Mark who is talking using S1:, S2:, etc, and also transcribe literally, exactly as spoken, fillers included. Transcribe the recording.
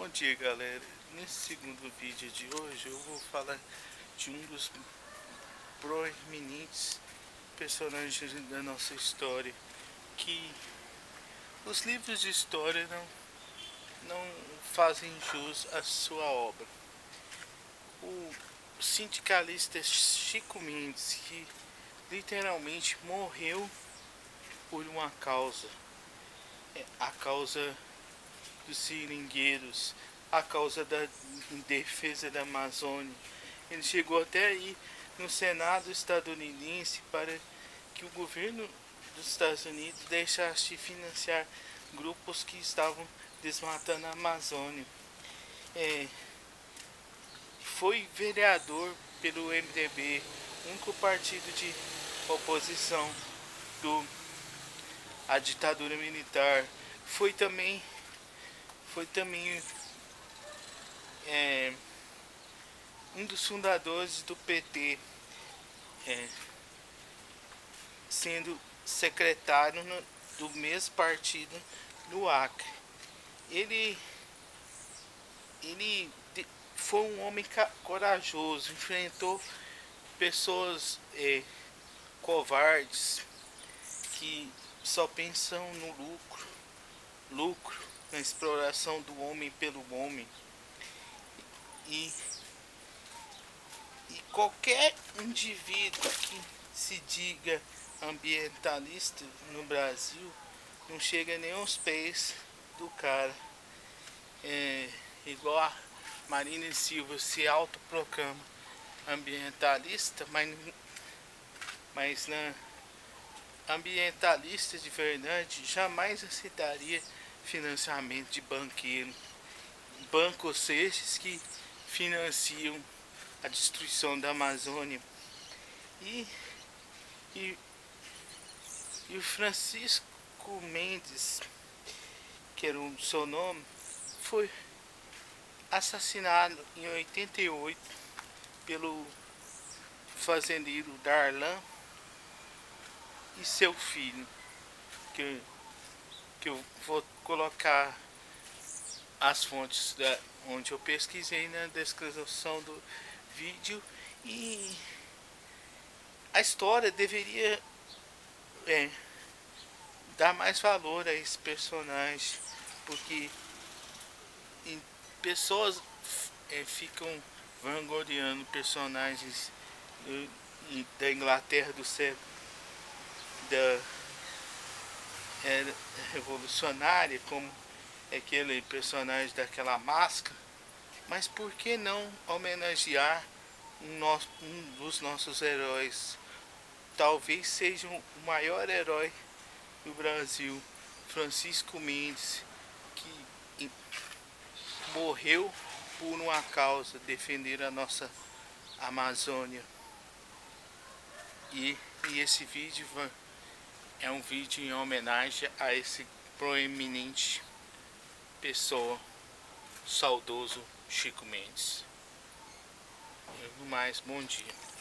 S1: Bom dia, galera. Nesse segundo vídeo de hoje eu vou falar de um dos proeminentes personagens da nossa história, que os livros de história não, não fazem jus à sua obra. O sindicalista Chico Mendes, que literalmente morreu por uma causa, a causa dos seringueiros, a causa da defesa da Amazônia. Ele chegou até aí no Senado estadunidense para que o governo dos Estados Unidos deixasse de financiar grupos que estavam desmatando a Amazônia. É, foi vereador pelo M D B, único partido de oposição do à ditadura militar. Foi também foi também é, um dos fundadores do P T, é, sendo secretário no, do mesmo partido no Acre. Ele, ele foi um homem corajoso, enfrentou pessoas é, covardes que só pensam no lucro, lucro, na exploração do homem pelo homem. E, e qualquer indivíduo que se diga ambientalista no Brasil não chega nem aos pés do cara. É, igual a Marina Silva se autoproclama ambientalista, mas, mas na ambientalista de verdade jamais aceitaria financiamento de banqueiro, bancos esses que financiam a destruição da Amazônia. E, e, e o Francisco Mendes, que era o seu nome, foi assassinado em oitenta e oito pelo fazendeiro Darlan e seu filho, que, que eu vou colocar as fontes da, onde eu pesquisei na descrição do vídeo. E a história deveria é, dar mais valor a esse personagem, porque em, pessoas é, ficam vangloriando personagens do, da Inglaterra do século da era revolucionária, como aquele personagem daquela máscara. Mas por que não homenagear um, nosso, um dos nossos heróis? Talvez seja o maior herói do Brasil, Francisco Mendes, que morreu por uma causa, defender a nossa Amazônia. E, e esse vídeo é um vídeo em homenagem a esse proeminente pessoa, saudoso Chico Mendes. No mais, bom dia.